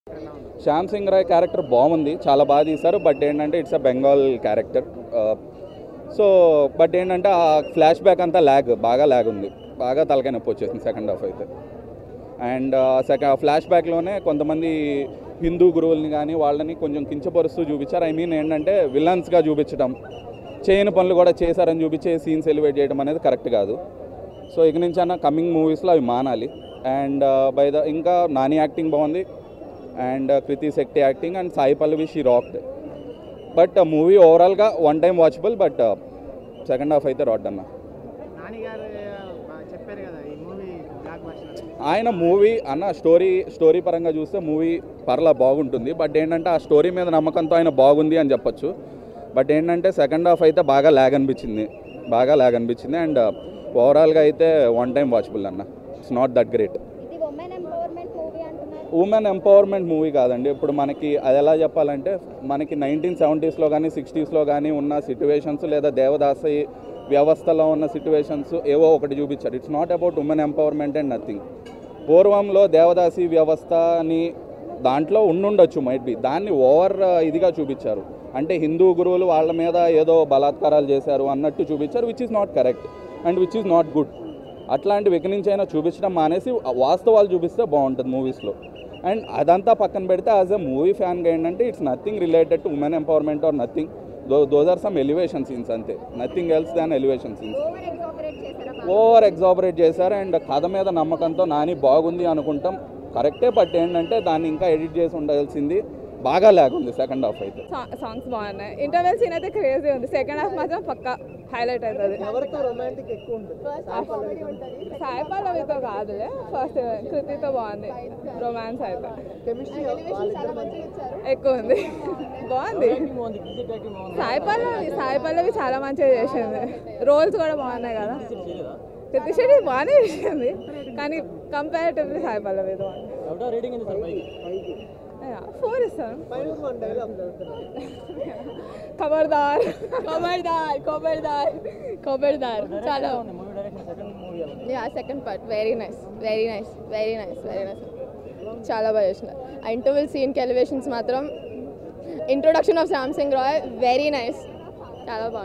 Shyam Singh Roy character బాగుంది, చాలా బాగా తీశారు. బట్ ఏంటంటే it's a Bengal character. So but ఏంటంటే ఆ ఫ్లాష్ బ్యాక్ అంతా బాగా ల్యాగ్ ఉంది, బాగా తలకాయ నొప్పి వచ్చేసింది సెకండ్ హాఫ్ అయితే. అండ్ ఫ్లాష్ బ్యాక్లోనే కొంతమంది హిందూ గురువుల్ని కానీ వాళ్ళని కొంచెం కించపరుస్తూ చూపించారు. ఐ మీన్ ఏంటంటే విలన్స్గా చూపించడం, చేయని పనులు కూడా చేశారని చూపించే సీన్స్ ఎలివేట్ చేయడం అనేది కరెక్ట్ కాదు. సో ఇక నుంచి అన్న కమింగ్ మూవీస్లో అవి మానాలి. అండ్ ఇంకా నాని యాక్టింగ్ బాగుంది, and Krithi Shetty acting, and Sai Pallavi she rocked. But movie ఓవరాల్గా one time watchable, but second half అయితే రాడ్ అన్న. ఆయన మూవీ అన్న స్టోరీ పరంగా చూస్తే మూవీ పర్లా బాగుంటుంది. బట్ ఏంటంటే ఆ స్టోరీ మీద నమ్మకంతో ఆయన బాగుంది అని చెప్పొచ్చు. బట్ ఏంటంటే సెకండ్ హాఫ్ అయితే బాగా ల్యాగ్ అనిపించింది. అండ్ ఓవరాల్గా అయితే వన్ టైం వాచబుల్ అన్న. It's not that great. Women empowerment movie కాదండి. ఇప్పుడు మనకి అది ఎలా చెప్పాలంటే, మనకి 1970s కానీ 60s కానీ ఉన్న సిట్యువేషన్స్, లేదా దేవదాసి వ్యవస్థలో ఉన్న సిట్యువేషన్స్ ఏవో ఒకటి చూపించారు. It's not about women empowerment and nothing. పూర్వంలో దేవదాసి వ్యవస్థ అని దాంట్లో ఉండుండొచ్చు, మైట్ బి. దాన్ని ఓవర్ ఇదిగా చూపించారు. అంటే హిందూ గురువులు వాళ్ళ మీద ఏదో బలాత్కారాలు చేశారు అన్నట్టు చూపించారు, which is not correct and which is not good. అట్లాంటి వెకినించైనా చూపించడం మానేసి వాస్తవాలు చూపిస్తే బాగుంటుంది మూవీస్లో. అండ్ అదంతా పక్కన పెడితే యాజ్ ఎ మూవీ ఫ్యాన్గా ఏంటంటే it's nothing related to women empowerment or nothing. Those are some elevation scenes అంతే, nothing else than elevation scenes. Over exaggerate చేశారు. అండ్ కథ మీద నమ్మకంతో నాని బాగుంది అనుకుంటాం, కరెక్టే. బట్ ఏంటంటే దాన్ని ఇంకా ఎడిట్ చేసి ఉండాల్సింది, బాగా లేకుంది సెకండ్ హాఫ్ అయితే. సాంగ్స్ బాగున్నాయి, ఇంటర్వెల్ సీన్ అయితే క్రేజీ ఉంది. సెకండ్ హాఫ్ మాత్రం పక్కా హైలైట్ అవుతుంది. సాయి పల్లవితో కాదులే, ఫస్ట్ కృతితో బాగుంది రొమాన్స్ అయితే ఎక్కువ ఉంది. బాగుంది. సాయి పల్లవి చాలా మంచిగా చేసింది, రోల్స్ కూడా బాగున్నాయి కదా. కృతి శెట్టి బాగానే చేసింది, కానీ కంపారిటివ్లీ సాయి పల్లవి బాగుంది. 4 ఇస్తాను. ఖబర్దార్ చాలా. సెకండ్ పార్ట్ వెరీ నైస్ చాలా బాగా చేసినారు. ఆ ఇంటర్వెల్ సీన్కి ఎలివేషన్స్ మాత్రం, introduction of Shyam Singh Roy very nice, చాలా బాగుంది.